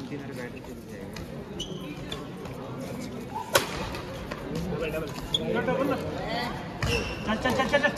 इधर बैठ के चल जाएगा। चल चल चल चल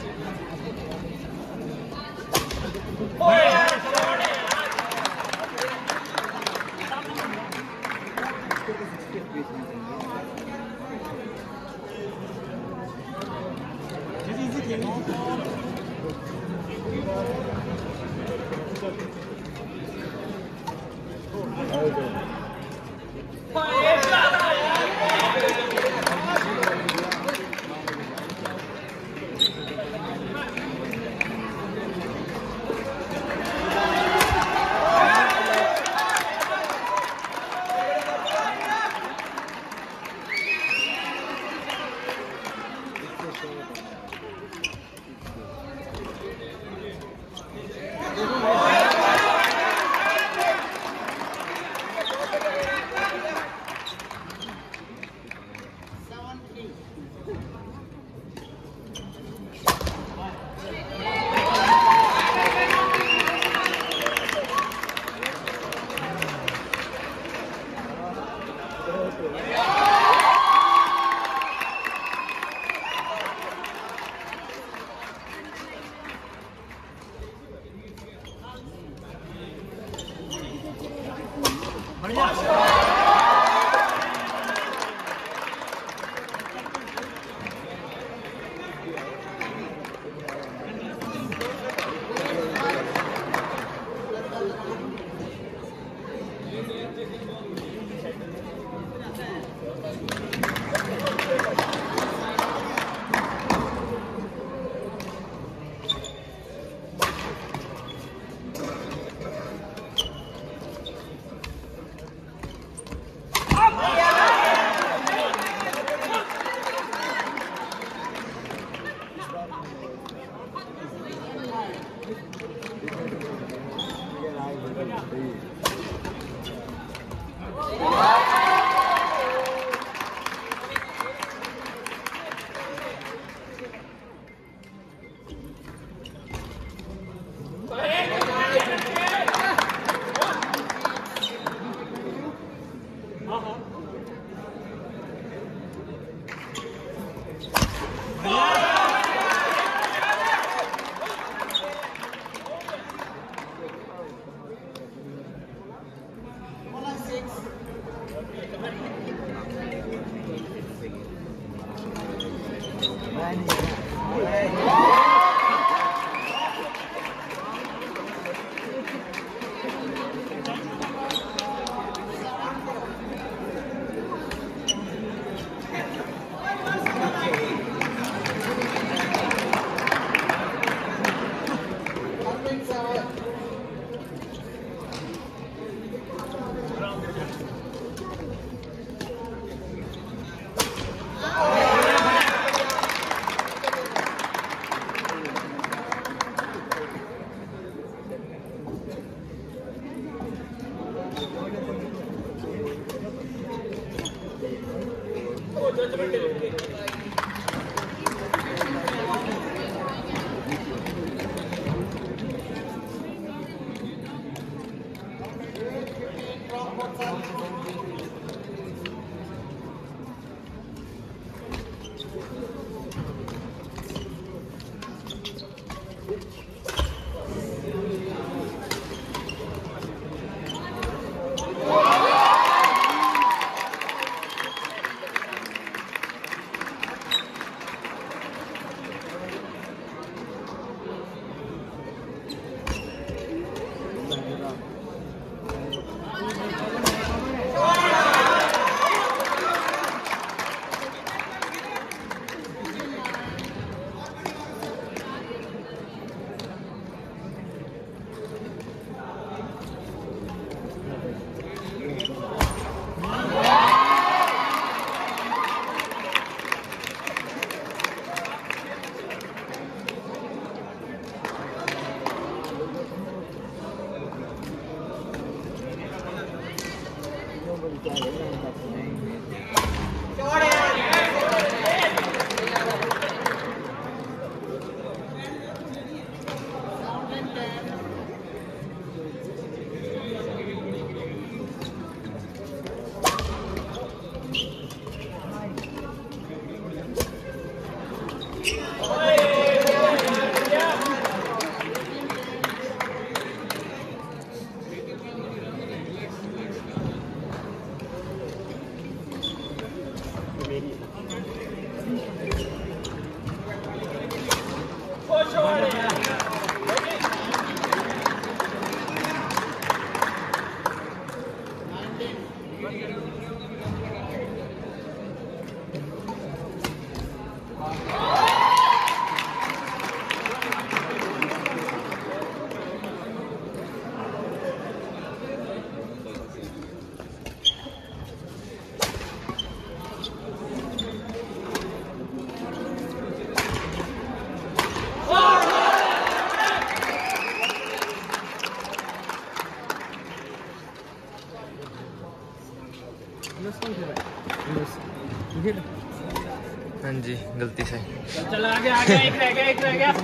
हाँ जी, गलती से। चल आगे आगे, एक रह गया, एक रह गया।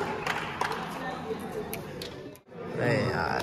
अरे यार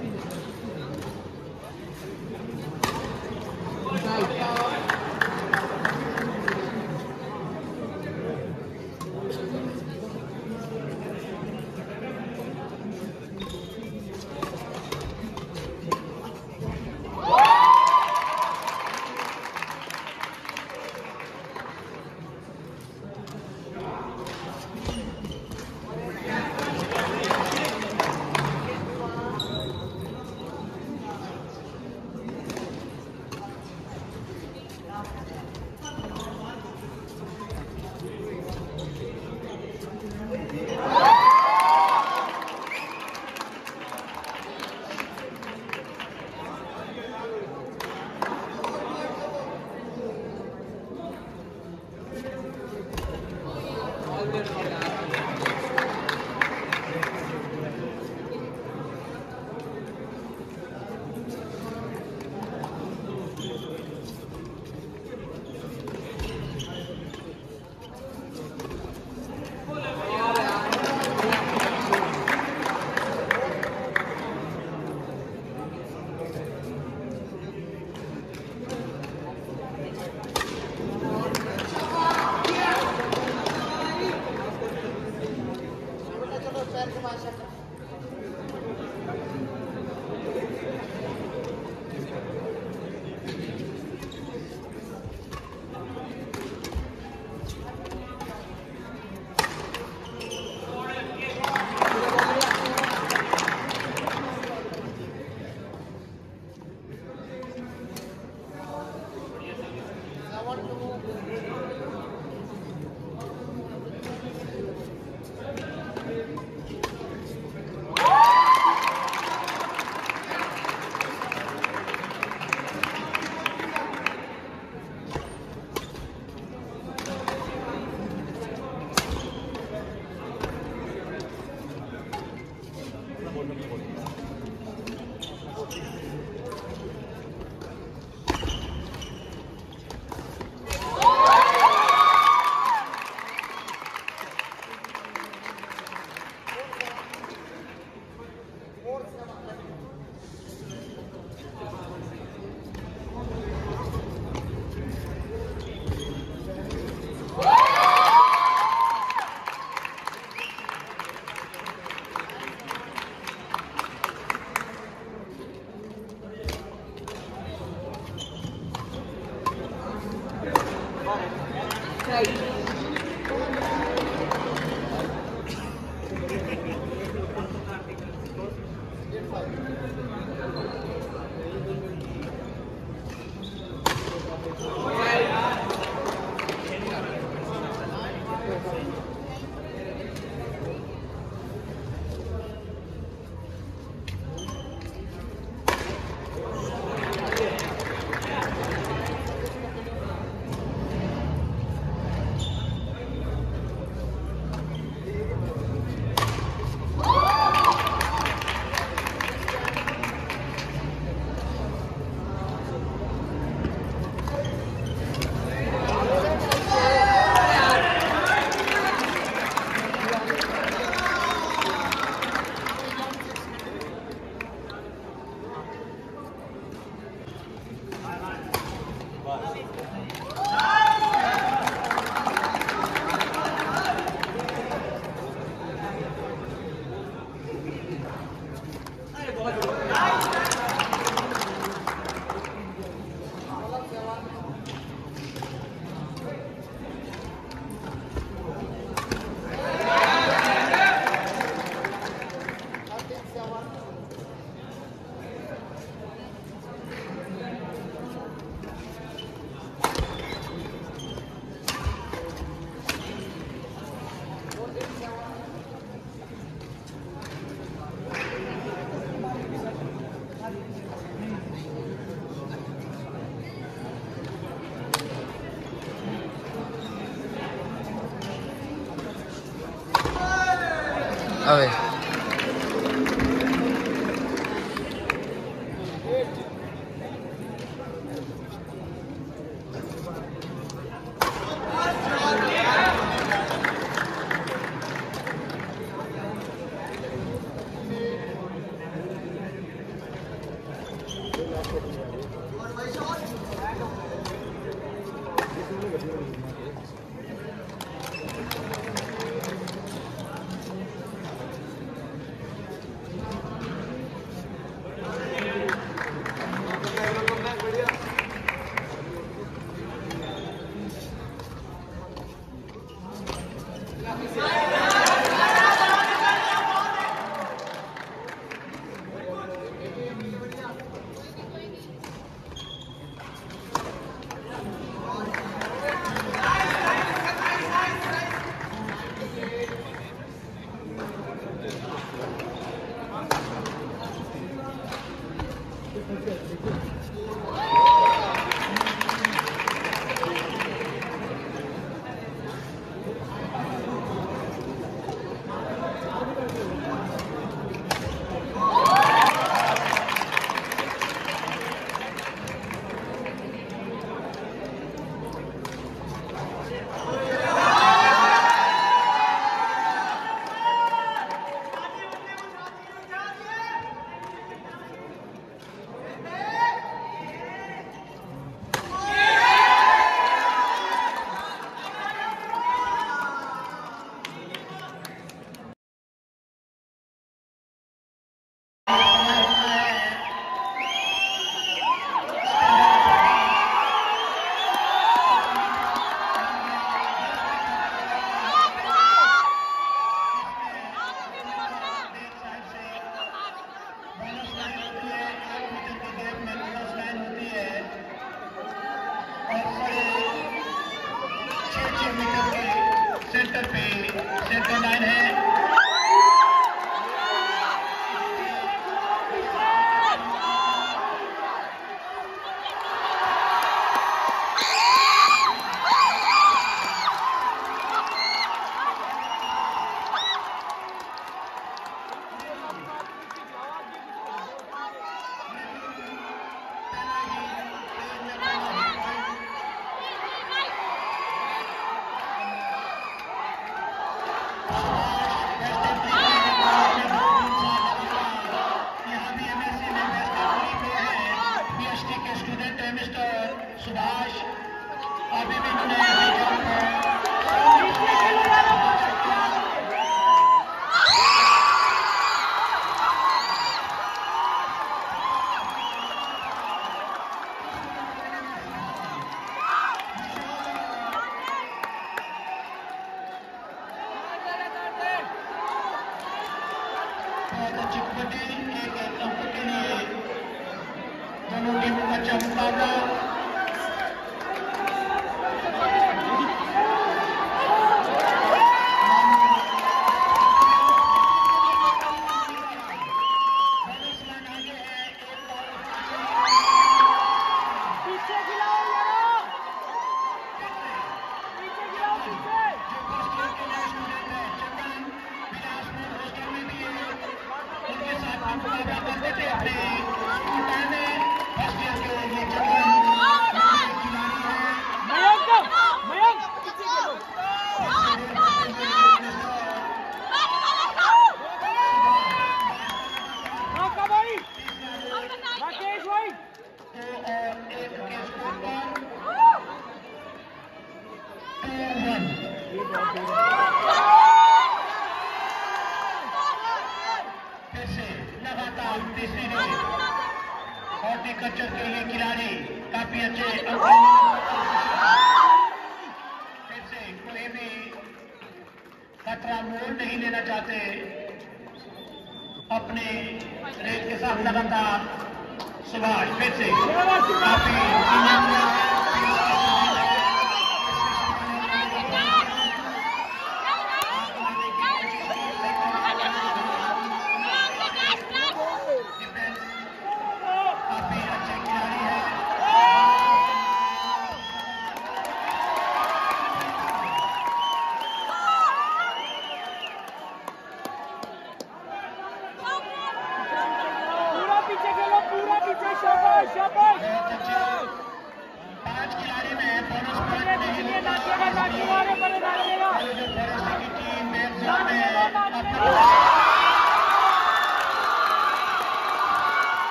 अबे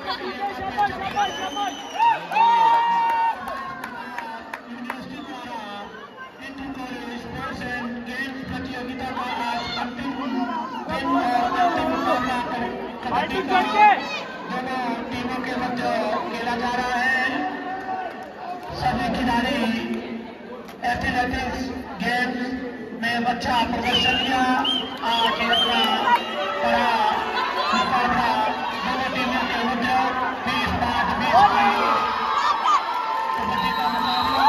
प्रतियोगिता का आज अंतिम दिन और अंतिम मुकाबला कबड्डी का दोनों टीमों के मध्य खेला जा रहा है। सभी खिलाड़ी एथलेटिक्स गेम्स में अच्छा प्रदर्शन किया। आज अपना बड़ा मुकाबला दोनों टीमों के मध्य 20-5 कबड्डी का मुकाबला।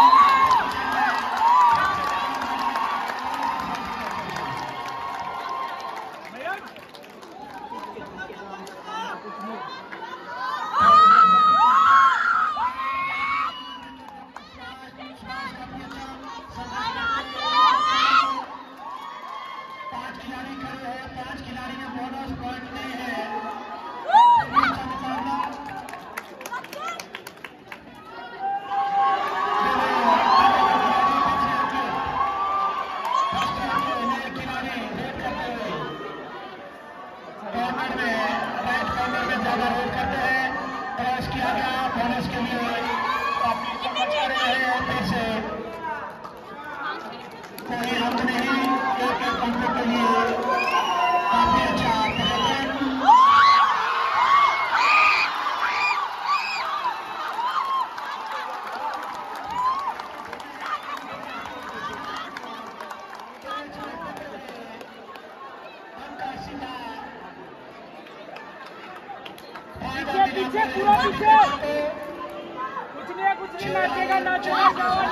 पीछे पूरा पीछे कुछ नहीं नाचेगा नाचने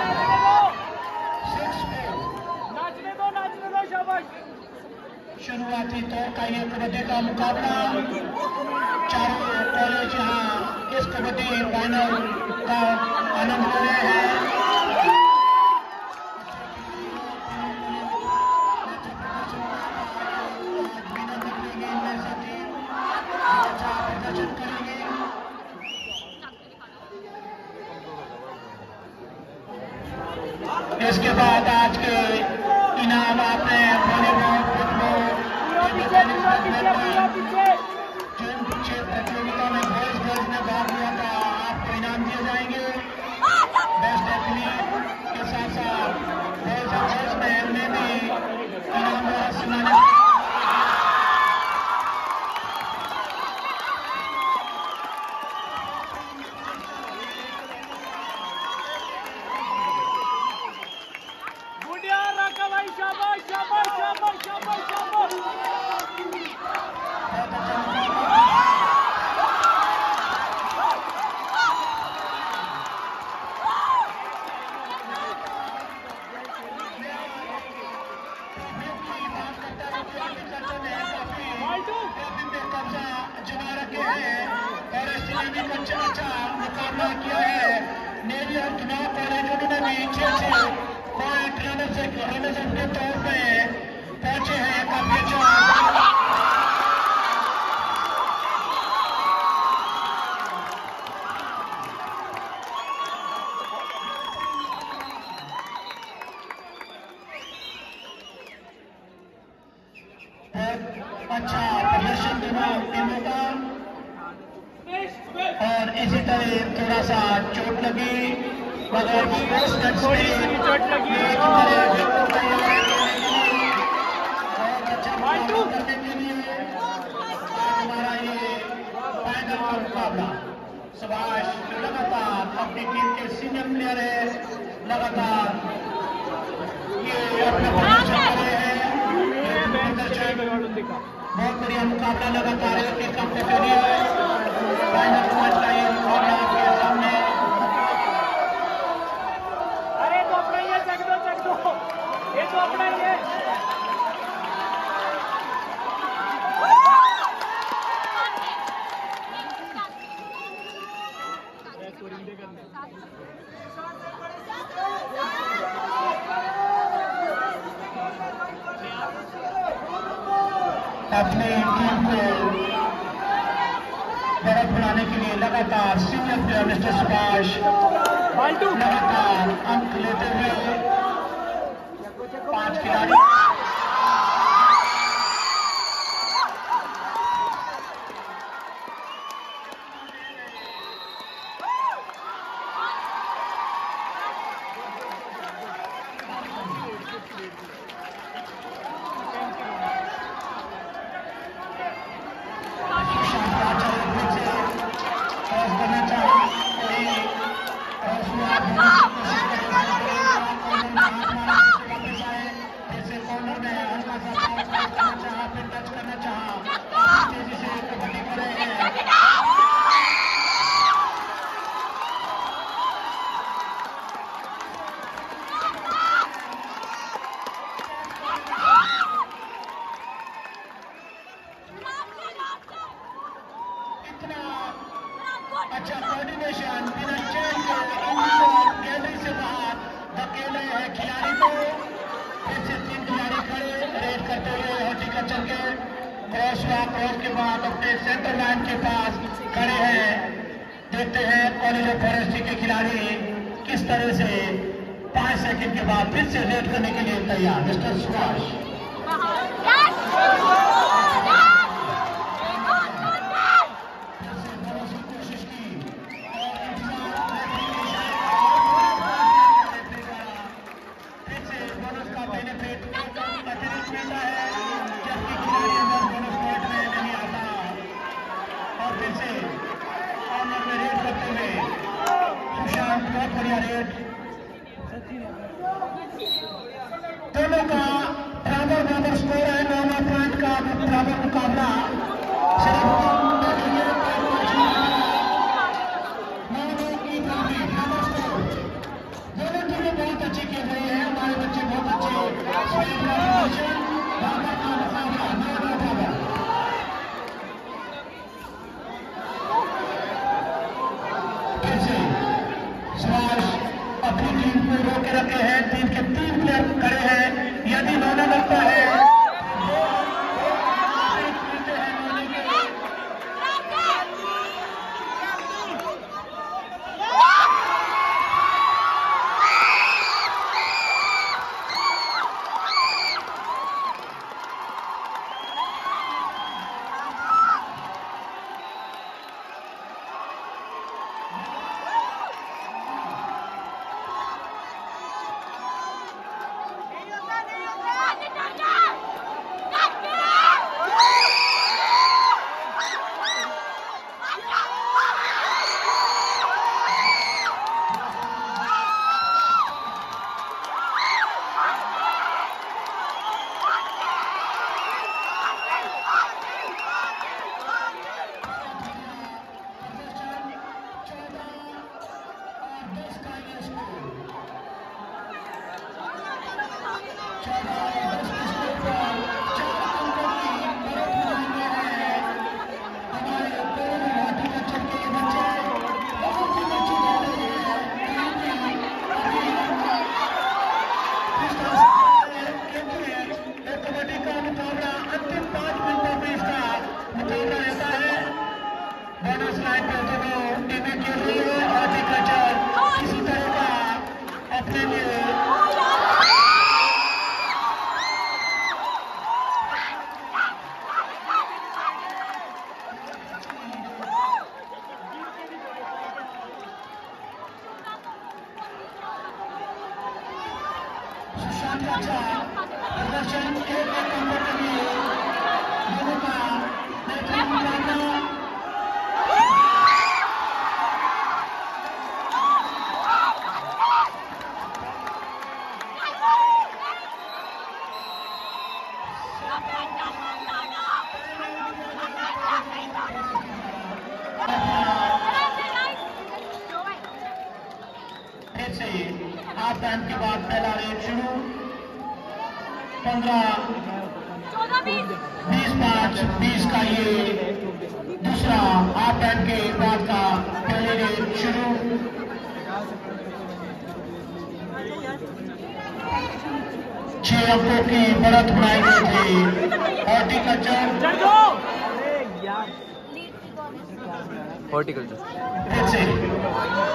दो शाबाश। शुरुआती तौर का ये कबड्डी का मुकाबला चारों कॉलेज यहाँ इस कबड्डी फाइनल का आनंद ले रहे हैं। इसके बाद आज के इनाम आपने वॉलीबॉल, फुटबॉल, जिन प्रतियोगिता में गर्ल्स ने भाग लिया था आपको इनाम दिए जाएंगे। बेस्ट एथलीट के साथ साथ गर्ल्स में भी इनाम सुनाने मुकाबला किया है। नेवी और चुनाव कॉलेजों ने भी 6 पॉइंट रनर्स के तौर पे पहुंचे हैं। काफी अच्छा प्रदर्शन टीमों का और इसी तरह थोड़ा सा चोट लगी मगर चोट लगी करने के लिए हमारा ये फाइनल का मुकाबला। सुभाष लगातार अपनी टीम के सीनियर प्लेयर है, लगातार ये अपना प्रदर्शन कर रहे हैं। बहुत बढ़िया मुकाबला लगातार एक हफ्ते के लिए फाइनल मैच का ये मुकाबला आपके सामने। अरे तो अपना ये चक दो ये तो अपना ये अपनी टीम को बढ़त बढ़ाने के लिए लगातार सीनियर प्लेयर मिस्टर सुभाष लगातार अंक लेते हुए 5 खिलाड़ी अच्छा कोऑर्डिनेशन बिना चेन के इंडिविजुअल गैलरी से बाहर धकेले हैं खिलाड़ी को। फिर से 3 खिलाड़ी खड़े रेड करते हुए हॉर्टिकल्चर के क्रॉस हुआ। क्रॉस के बाद अपने सेंटर लाइन के पास खड़े हैं। देखते हैं कॉलेज ऑफ फॉरेस्ट्री के खिलाड़ी किस तरह से 5 सेकंड के बाद फिर से रेड करने के लिए तैयार। मिस्टर सुभाष दोनों का बराबर स्कोर है। 9 पॉइंट का बराबर मुकाबला। दोनों टीमें बहुत अच्छी खेल रही है। हमारे बच्चे बहुत अच्छे अपनी टीम को रोके रखे हैं। टीम के 3 प्लेयर खड़े हैं। यदि नौना लगता है हाफ टाइम के बाद पहला रेड शुरू। 15 20 का ये दूसरा हाफ टाइम के बाद का पहले रेड शुरू। 6 अंकों की बढ़त बनाई गई थी। हॉर्टिकल्चर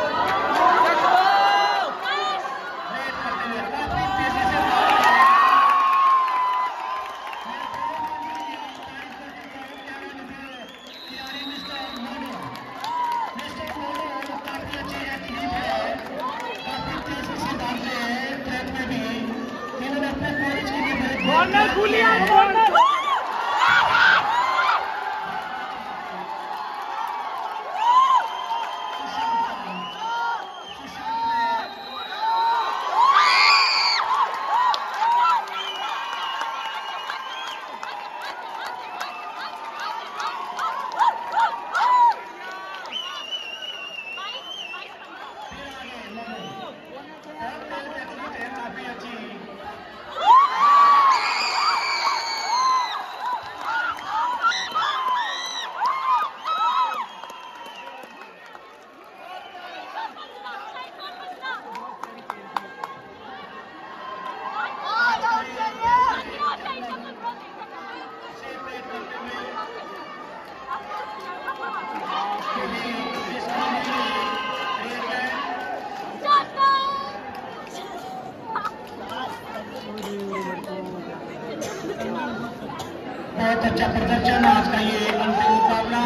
अच्छा प्रदर्शन आज का ये अंतिम मुकाबला।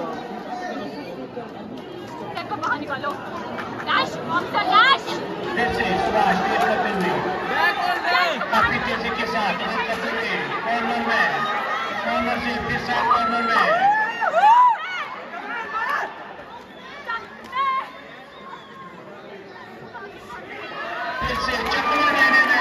फिर से सुभाष तेज करते हुए काफी तेजी के साथ इसे करते हुए कॉर्नर से फिर साइड कॉर्नर में फिर से चक्कर लेने में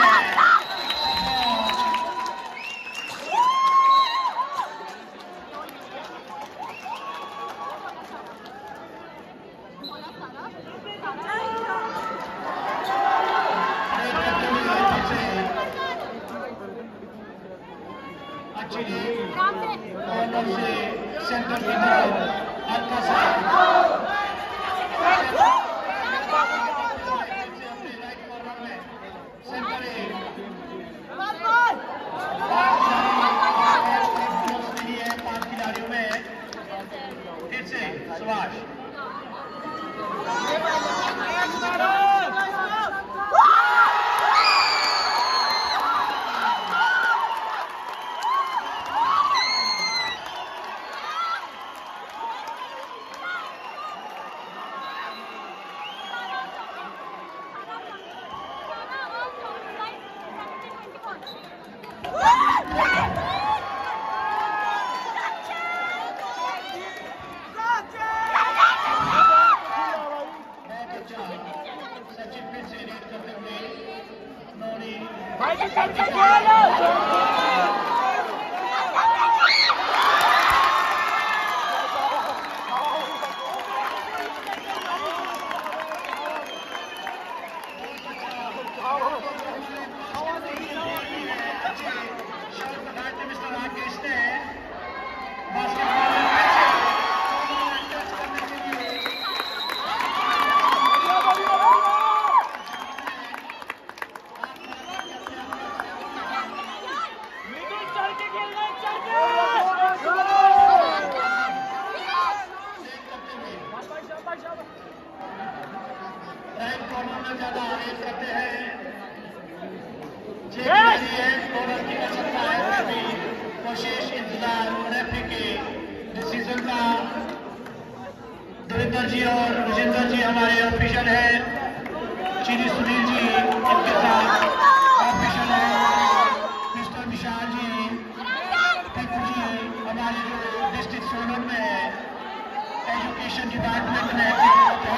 कॉर्नर से सेंटर की तरफ हल्का सा राइट कॉर्नर में सेंटर है 5 खिलाड़ियों में। फिर से सुभाष राइट कॉर्नर में ज्यादा आवेश करते हैं। कॉर्नर की कर सकता है अभी कोशिश इंतजार रेफरी के डिसीजन का। देवेंद्र जी और विजेंद्र जी हमारे ऑफिशियल है, चीनी सुनील जी इनके साथ ऑफिशियल है, मिस्टर विशाल जी टिपू जी हमारे जो डिस्ट्रिक्ट सोलन में है एजुकेशन डिपार्टमेंट में है।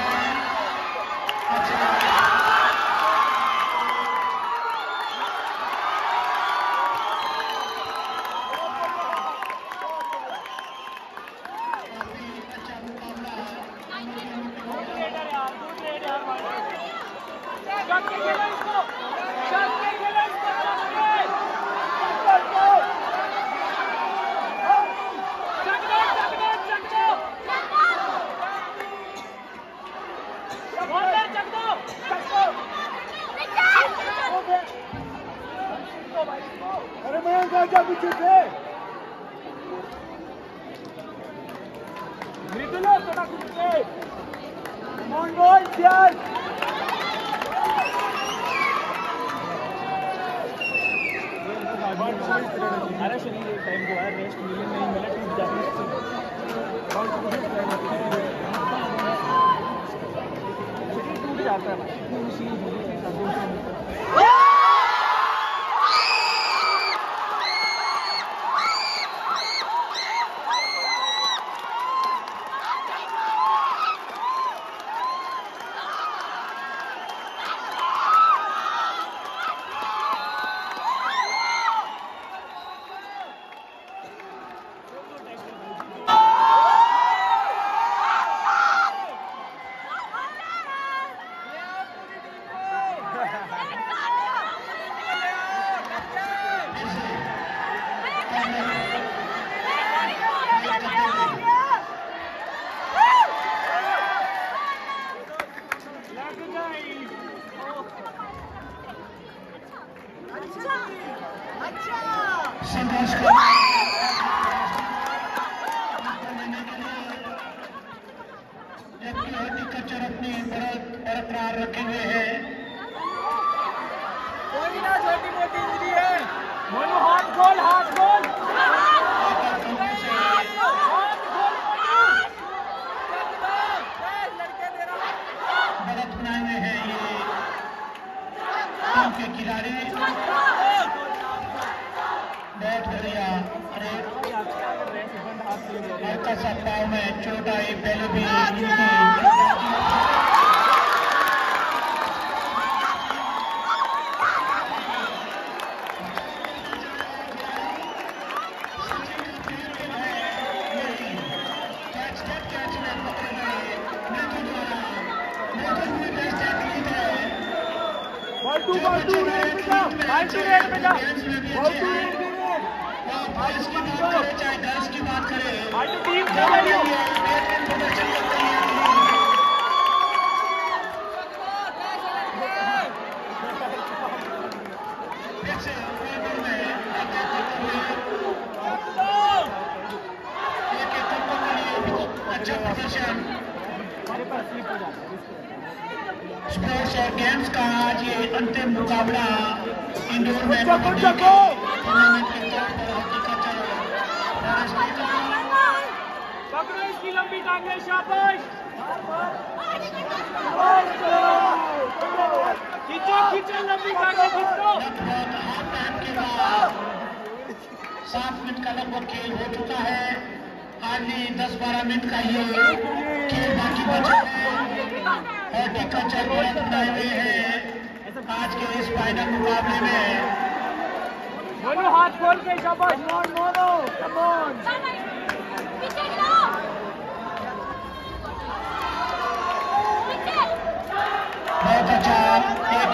अरे सुनील टाइम को यार रेस्ट मिले नहीं मिला टूट जाती टूट जाता है संघर्ष जबकि हड्डी कच्चर अपनी बरकरार रखे हुए हैं। कोई ना छोटी मोटी इंजरी है। हाथ खोल हाथ खोल। के खिलाड़ी बहुत बढ़िया। अरे हल्का सा पाव में चोट आई, पहले भी चाहे गर्ल्स की बात करें, अच्छा प्रदर्शन स्पोर्ट्स और गेम्स का आज ये अंतिम मुकाबला इंडोर में टूर्नामेंट के तौर पर पकड़ो इसकी लंबी टांगे, शाबाश। खींचो खींचो लंबी टांगे, खींचो। लगभग हाफ टाइम के बाद 7 मिनट का लगभग खेल हो चुका है। हार्डली 10-12 मिनट का ये खेल बाकी बचा है। हॉर्टिकल्चर बहुत बनाए हुए हैं आज के इस फाइनल मुकाबले में। बोलो हाथ खोल के, शाबाश। मोनो कम ऑन। बहुत अच्छा, एक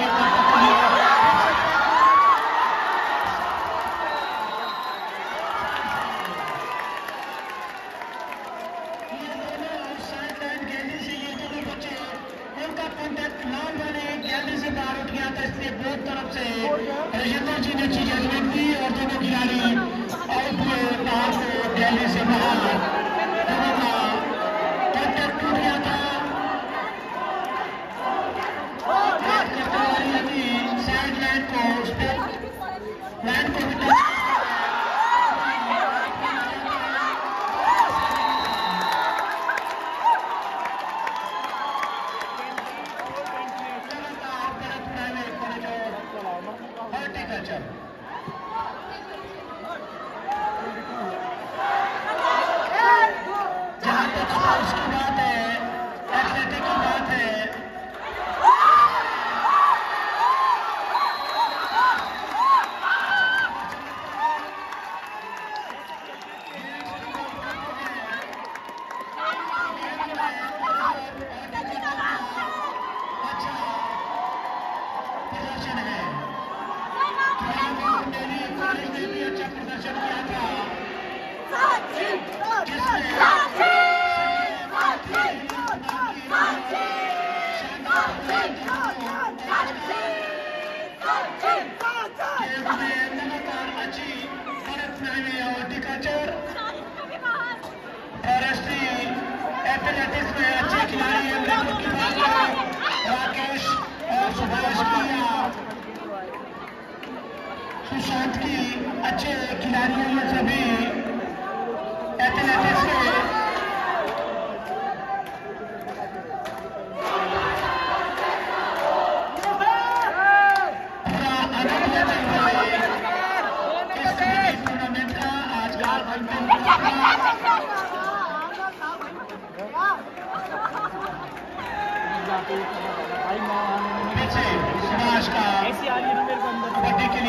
तरफ से रजिंदर जी ने जजमेंट दी और दोनों खिलाड़ी आउट हुए बाहर से गैलरी से बाहर। दोनों का कॉन्टैक्ट टूट गया था। साइड लाइन को लाइन को जहाँ तक स्पोर्ट्स की बात है, एथलेटिक की बात है, अच्छा प्रदर्शन है। दिल्ली कॉलेज ने भी अच्छा प्रदर्शन किया था। लगातार अच्छी भारत में हॉर्टिकल्चर फॉरेस्ट्री एथलेटिक्स में अच्छे खिलाड़ी हैं। राकेश और सुभाष की सुशांत की अच्छे खिलाड़ी हैं सभी एथलेटिक्स के। टूर्नामेंट का आज का अंतिम पीछे सुभाष का कबड्डी के लिए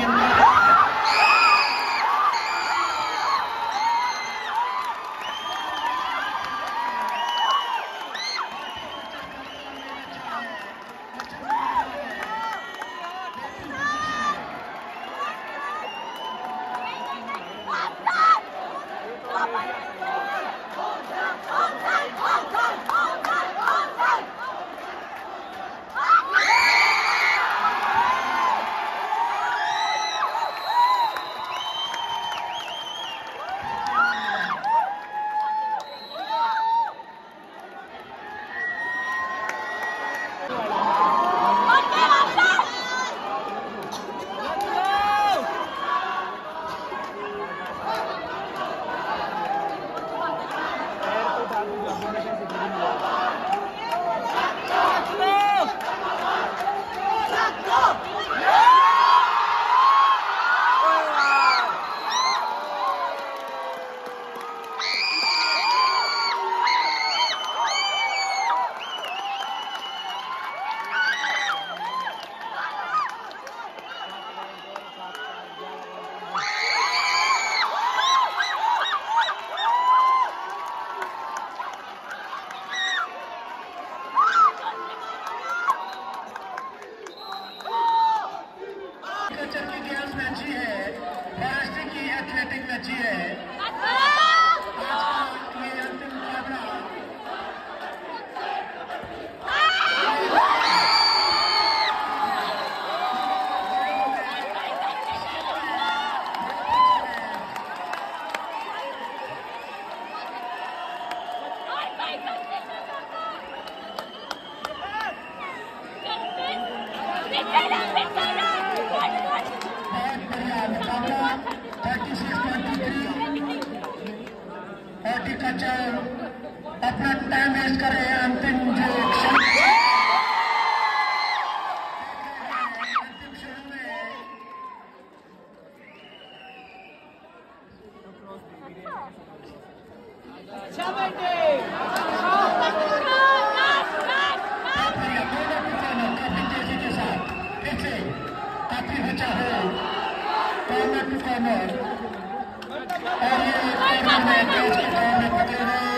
रिक्वेस्ट करें अंतिम जो अंतिम शुरू में काफी तेजी के साथ फिर से काफी बचा है कॉर्नर टू कॉर्नर और ये कॉर्नर में कैच के दौर में पकड़े हुए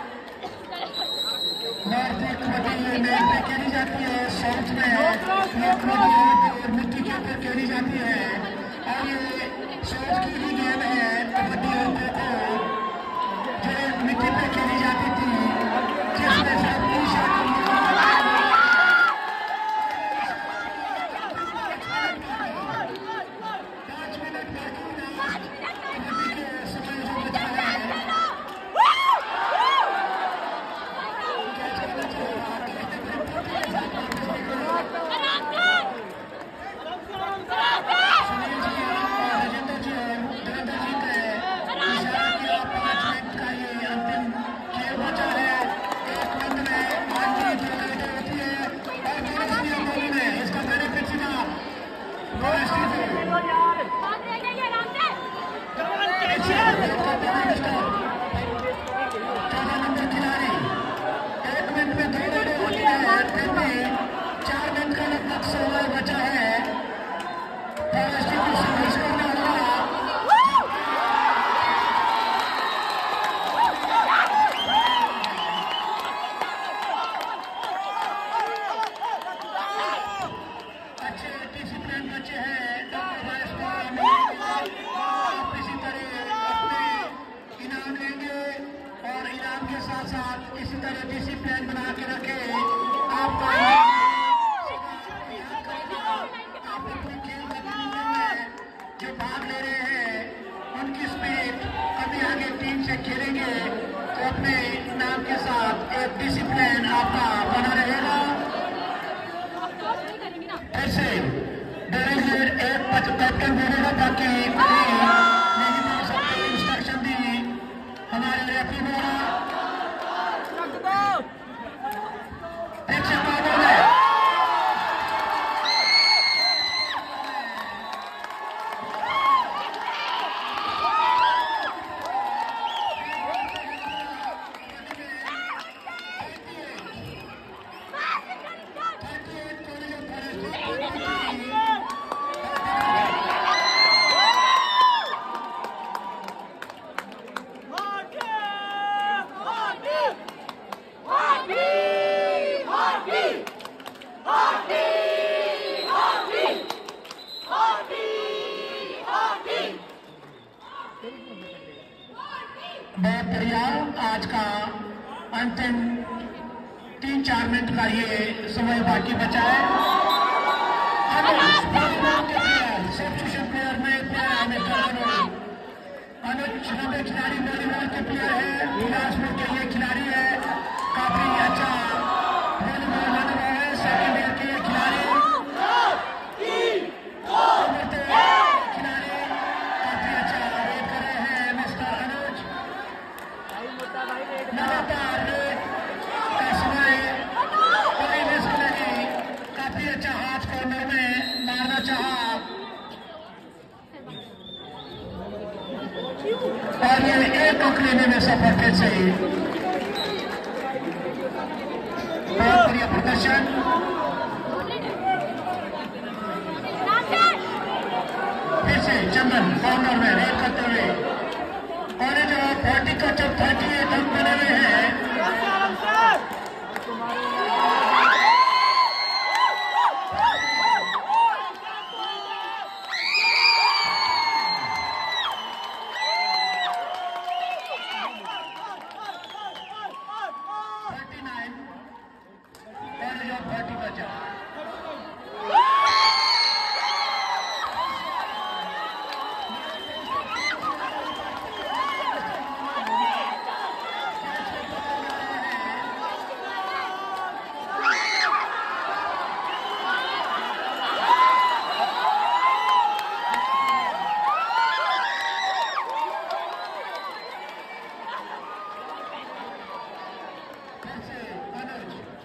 नॉर्थ में कबड्डी नेट पे खेली जाती है, साउथ में कबड्डी मिट्टी के ऊपर खेली जाती है और ये साउथ की ही गेम है कबड्डी और खो जो मिट्टी पे खेली जाती थी जिसमें से 5 मिनट बाकी कबड्डी के समय जो बचा है इसी तरह डिसिप्लिन बना के रखे आप अपनी खेल गतिविधियों में जो भाग ले रहे हैं उनकी स्पीड कभी आगे टीम से खेलेंगे तो अपने नाम के साथ एक डिसिप्लिन आपका बना रहेगा। ऐसे एक कैप्टन बोलेगा बाकी नहीं बोल सकते इंस्ट्रक्शन दी हमारे रेफरी द्वारा बहुत बढ़िया। आज का अंतिम 3-4 मिनट का ये समय बाकी बचा है। सब्स्टिट्यूशन प्लेयर में अनुज खिलाड़ी वॉलीबॉल के प्लेयर है, बिलासपुर के ये खिलाड़ी है, काफी अच्छा वॉलीबॉल अनुभव है। सेकंड ईयर के खिलाड़ी काफी अच्छा रेट कर रहे हैं मिस्टर अनुज। लगातार का समय कोई रिस्क नहीं, काफी अच्छा हाथ कॉर्नर में मारना चाहा और ये एक अंक लेने में सफल थे। सही, बहुत बढ़िया प्रदर्शन। फिर से चंदन कॉर्नर में रेड करते हुए और जो 40 का जब 38 अंक बने हुए हैं और जो 40 बचा अनुज